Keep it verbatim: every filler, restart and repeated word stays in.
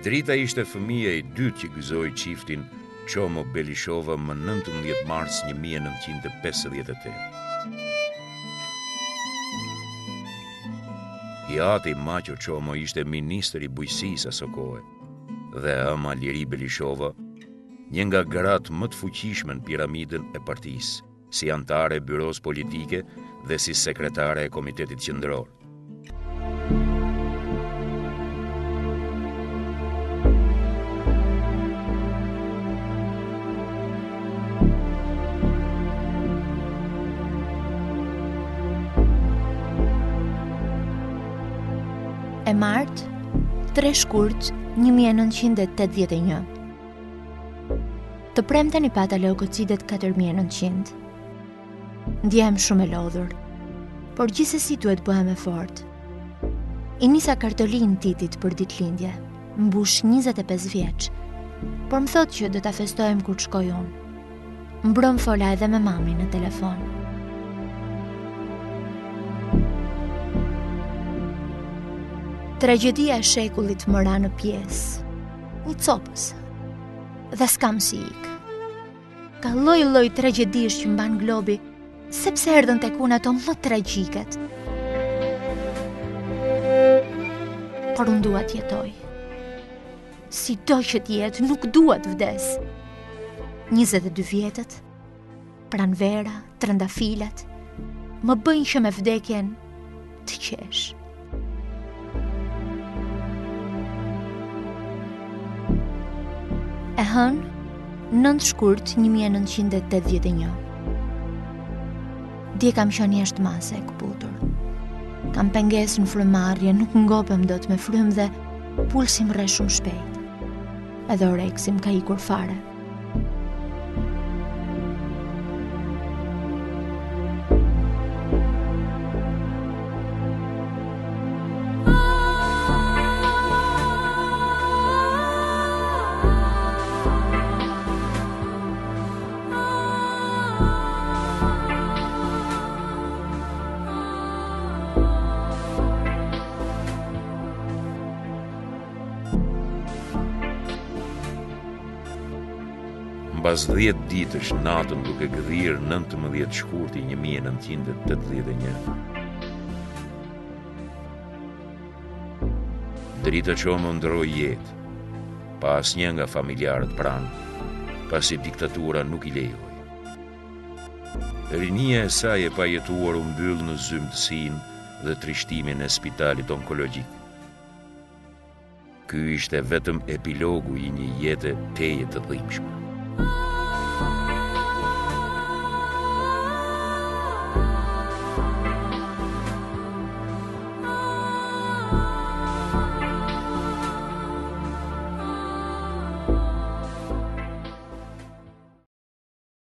Drita ishte fëmia e dytë që gëzoi çiftin ÇOMO Belishova më nëntëmbëdhjetë mars një mijë e nëntëqind e pesëdhjetë e tetë. Jati Maqo ÇOMO ishte ministri i bujqësisë aso kohe dhe ama Liri Belishova, një nga gratë më të fuqishme në piramidën e partisë, si antare e byros politike dhe si sekretare e Komitetit Qendror. E martë, tre shkurt, një mijë e nëntëqind e tetëdhjetë e një. Të premten i pata leukocidet katër mijë e nëntëqind. Ndjehem shumë e lodhur, por gjithsesi duhet bëhem e fortë. I nisa kartolin titit për ditëlindje, mbush njëzet e pesë vjeç, por më thot që do ta festojmë kur të shkoj unë. Mbrëm fola edhe me mamin në telefon. Tragjedia e shekullit më ra në pjesë, një copës, dhe s'kam si ik. Ka lloj lloj tragjedish që mban globi, sepse erdhën tek unë ato më tragjiket. Por unë dua të jetoj. Si do që t'jetë, nuk dua të vdes. njëzet e dy vjetët, pranvera, trëndafilat, më bëjnë që me vdekjen të qesh. E hën, nëntë shkurt një mijë e nëntëqind e tetëdhjetë e një. Dje kam qenë jashtë mase e këputur. Kam pengesë në frymarrje, nuk ngopem dot me frym dhe pulsi më rre shumë shpejt. Edhe oreksi më ka ikur fare. Mbas dhjetë ditësh natën duke gëdhir nëntëmbëdhjetë shkurti një mijë e nëntëqind e tetëdhjetë e një. Drita ÇOMO ndroi jetë, pa asnjë nga familjarët pranë, pasi diktatura nuk i lejoi. Rinia e saj e pajetuar u mbyll në zymtësinë dhe trishtimin e spitalit onkologjik. Ky ishte vetëm epilogu i një jete teje të dhimbshme.